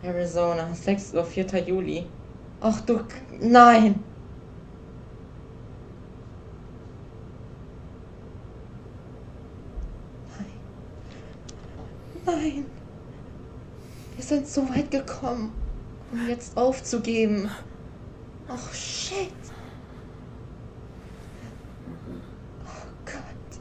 Arizona, 6 Uhr, 4. Juli. Ach du, nein! Nein! Wir sind so weit gekommen, um jetzt aufzugeben. Ach, shit! Oh Gott.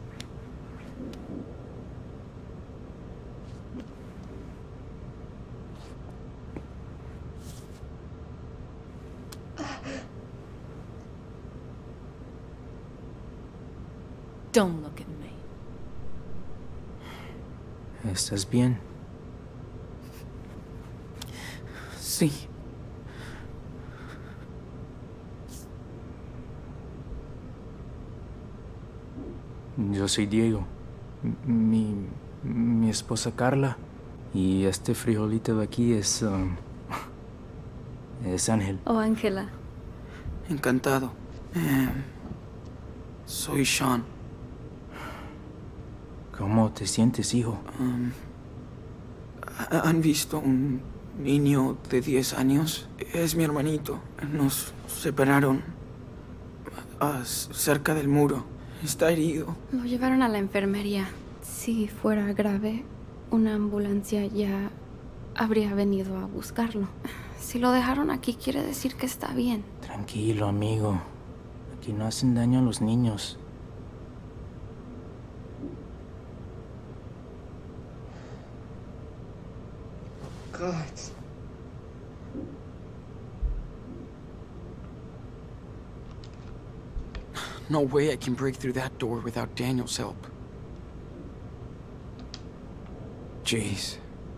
Don't look at me. ¿Estás bien? Sí. Yo soy Diego. Mi esposa Carla. Y este frijolito de aquí es Ángel. Oh, Ángela. Encantado. Soy Sean. ¿Cómo te sientes, hijo? ¿Han visto un niño de 10 años? Es mi hermanito. Nos separaron cerca del muro. Está herido. Lo llevaron a la enfermería. Si fuera grave, una ambulancia ya habría venido a buscarlo. Si lo dejaron aquí, quiere decir que está bien. Tranquilo, amigo. Aquí no hacen daño a los niños. Gott. No way I can break through that door without Daniel's help. Jeez.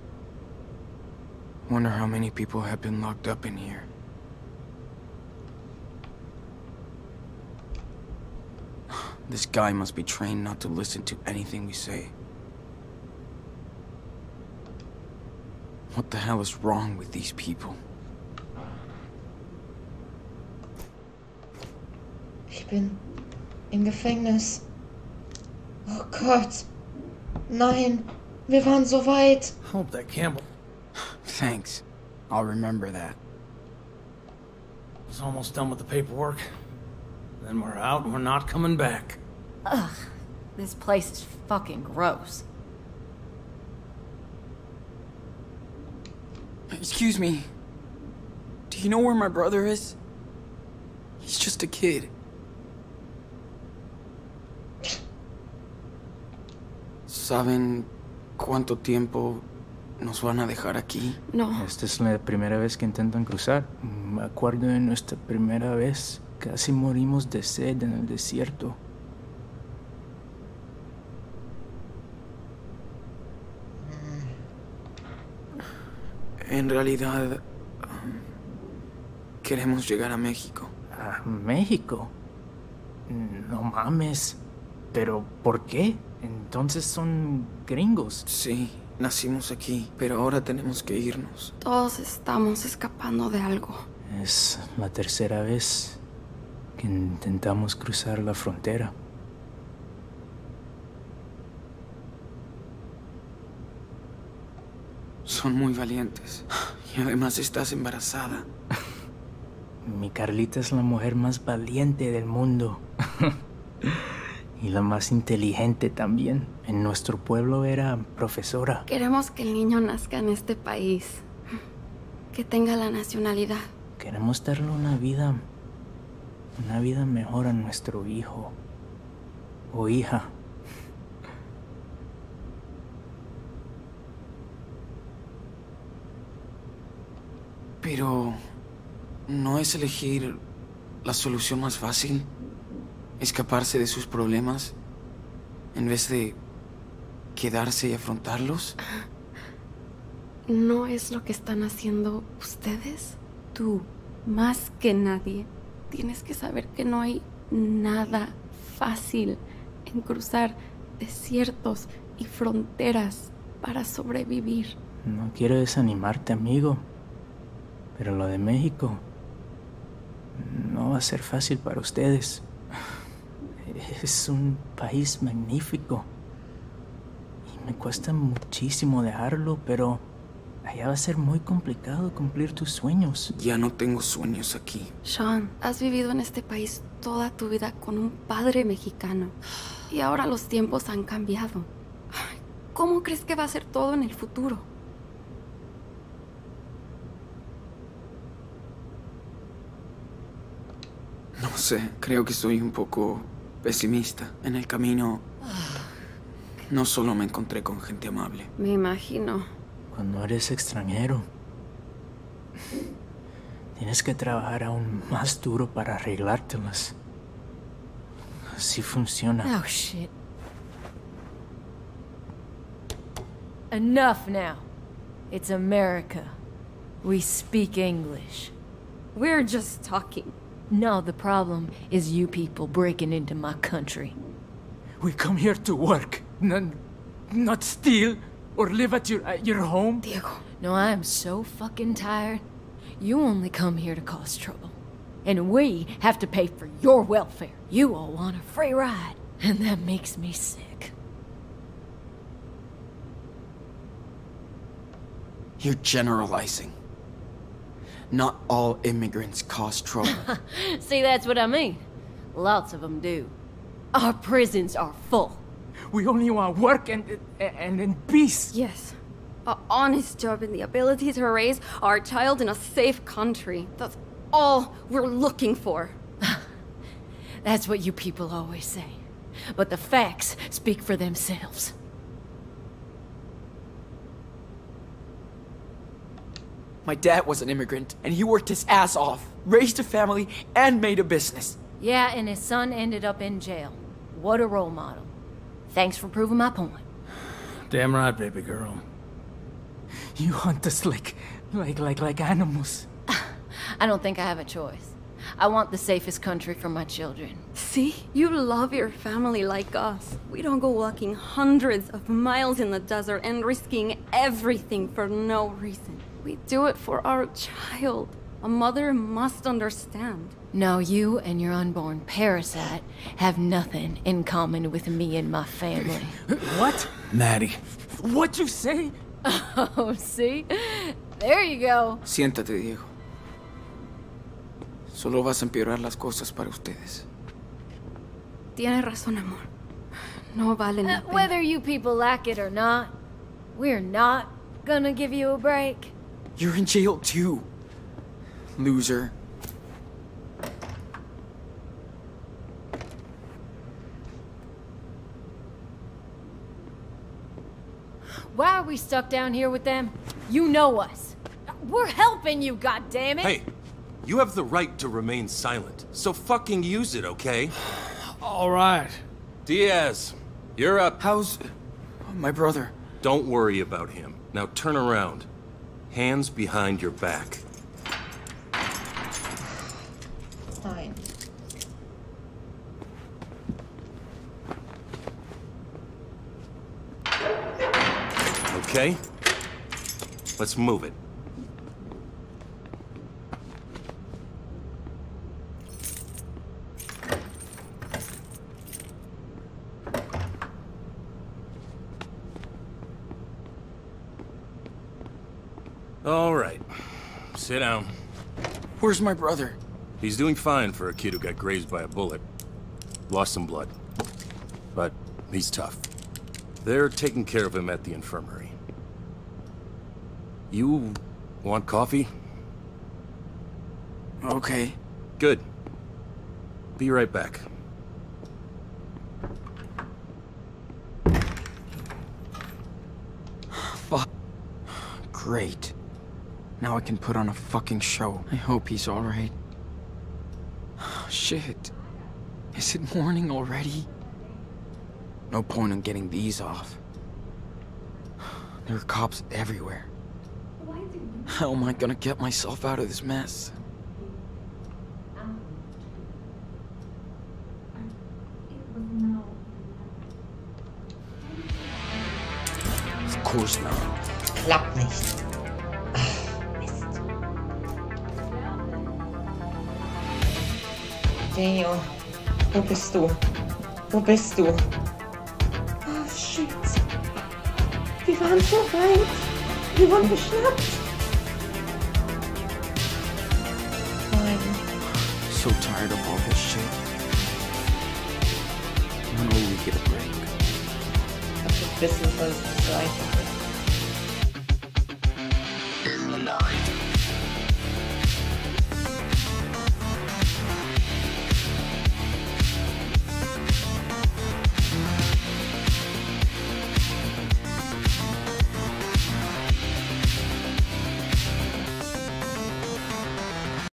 Wonder how many people have been locked up in here. This guy must be trained not to listen to anything we say. What the hell is wrong with these people? Ich bin im Gefängnis. Oh Gott. Nein, wir waren so weit. Hope that Campbell Thanks. I'll remember that. was almost done with the paperwork. Then we're out and we're not coming back. Ugh, this place is fucking gross. Excuse me. Do you know where my brother is? He's just a kid. ¿Saben cuánto tiempo nos van a dejar aquí? No. Esta es la primera vez que intentan cruzar. Me acuerdo de nuestra primera vez. Casi morimos de sed en el desierto. En realidad, queremos llegar a México. ¿A México? No mames. ¿Pero por qué? Entonces son gringos. Sí, nacimos aquí, pero ahora tenemos que irnos. Todos estamos escapando de algo. Es la tercera vez que intentamos cruzar la frontera. Son muy valientes. Y además estás embarazada. Mi Carlita es la mujer más valiente del mundo. Y la más inteligente también. En nuestro pueblo era profesora. Queremos que el niño nazca en este país. Que tenga la nacionalidad. Queremos darle una vida mejor a nuestro hijo o hija. Pero ¿no es elegir la solución más fácil? ¿Escaparse de sus problemas en vez de quedarse y afrontarlos? ¿No es lo que están haciendo ustedes? Tú, más que nadie, tienes que saber que no hay nada fácil en cruzar desiertos y fronteras para sobrevivir. No quiero desanimarte, amigo. Pero lo de México no va a ser fácil para ustedes. Es un país magnífico. Y me cuesta muchísimo dejarlo, pero Allá va a ser muy complicado cumplir tus sueños. Ya no tengo sueños aquí. Sean, has vivido en este país toda tu vida con un padre mexicano. Y ahora los tiempos han cambiado. ¿Cómo crees que va a ser todo en el futuro? No sé, creo que soy un poco pesimista. En el camino, no solo me encontré con gente amable. Me imagino. Cuando eres extranjero, tienes que trabajar aún más duro para arreglártelas. Así funciona. Oh, shit. Enough now. It's America. We speak English. We're just talking. No, the problem is you people breaking into my country. We come here to work, not steal or live at your home. Diego. No, I am so fucking tired. You only come here to cause trouble. And we have to pay for your welfare. You all want a free ride, and that makes me sick. You're generalizing. Not all immigrants cause trouble. See, that's what I mean. Lots of them do. Our prisons are full. We only want work and in peace. Yes. An honest job and the ability to raise our child in a safe country. That's all we're looking for. That's what you people always say. But the facts speak for themselves. My dad was an immigrant, and he worked his ass off, raised a family, and made a business. Yeah, and his son ended up in jail. What a role model. Thanks for proving my point. Damn right, baby girl. You hunt us like animals. I don't think I have a choice. I want the safest country for my children. See? You love your family like us. We don't go walking hundreds of miles in the desert and risking everything for no reason. We do it for our child. A mother must understand. No, you and your unborn parasite have nothing in common with me and my family. What? Maddie. What'd you say? Oh, see? There you go. Siéntate, Diego. Solo vas a empeorar las cosas para ustedes. Tienes razón, amor. No valen la pena. Whether you people like it or not, we're not gonna give you a break. You're in jail too, loser. Why are we stuck down here with them? You know us. We're helping you, goddammit! Hey, you have the right to remain silent, so fucking use it, okay? All right. Diaz, you're up. How's my brother? Don't worry about him. Now turn around. Hands behind your back. Fine. Okay? Let's move it. All right. Sit down. Where's my brother? He's doing fine for a kid who got grazed by a bullet. Lost some blood. But he's tough. They're taking care of him at the infirmary. You want coffee? Okay. Good. Be right back. Fuck. Great. Now I can put on a fucking show. I hope he's alright. Shit. Is it morning already? No point in getting these off. There are cops everywhere. How am I gonna get myself out of this mess? Of course not. Klappt nicht. Mist. Theo, wo bist du? Wo bist du? Oh, shit. Wir waren so weit. Wir wurden geschnappt. Nein. So tired of all this shit. When will we get a break? Ich hab vergessen, dass es so einfach ist.